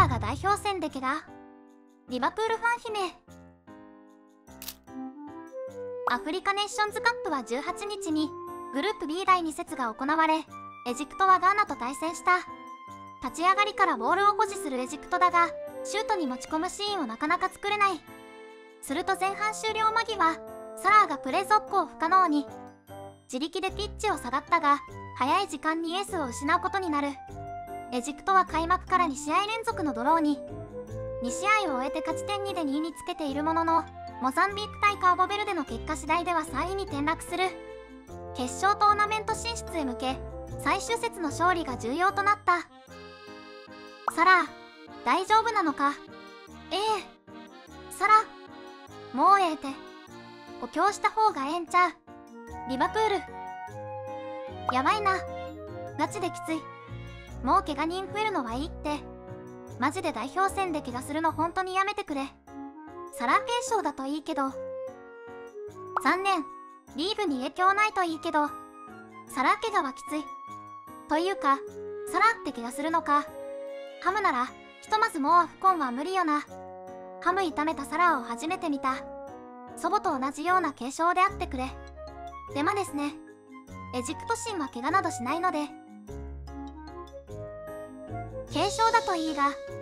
が代表戦で怪我。リバプールファン悲鳴。アフリカネーションズカップは18日にグループ B 第2節が行われ、エジプトはガーナと対戦した。立ち上がりからボールを保持するエジプトだが、シュートに持ち込むシーンをなかなか作れない。すると前半終了間際、サラーがプレー続行不可能に。自力でピッチを下がったが、早い時間にエースを失うことになる。エジプトは開幕から2試合連続のドローに。2試合を終えて勝ち点2で2位につけているものの、モザンビーク対カーボベルデの結果次第では3位に転落する。決勝トーナメント進出へ向け、最終節の勝利が重要となった。サラー、大丈夫なのか。サラ、もうええて。補強した方がええんちゃう。リバプール。やばいな。ガチできつい。もう怪我人増えるのはいいって。マジで代表戦で怪我するの本当にやめてくれ。サラー軽傷だといいけど。残念。リーブに影響ないといいけど。サラー怪我はきつい。というか、サラーって怪我するのか。ハムなら、ひとまずもうアフコンは無理よな。ハム痛めたサラーを初めて見た。祖母と同じような軽傷であってくれ。デマですね。エジプト神は怪我などしないので。軽傷だといいが、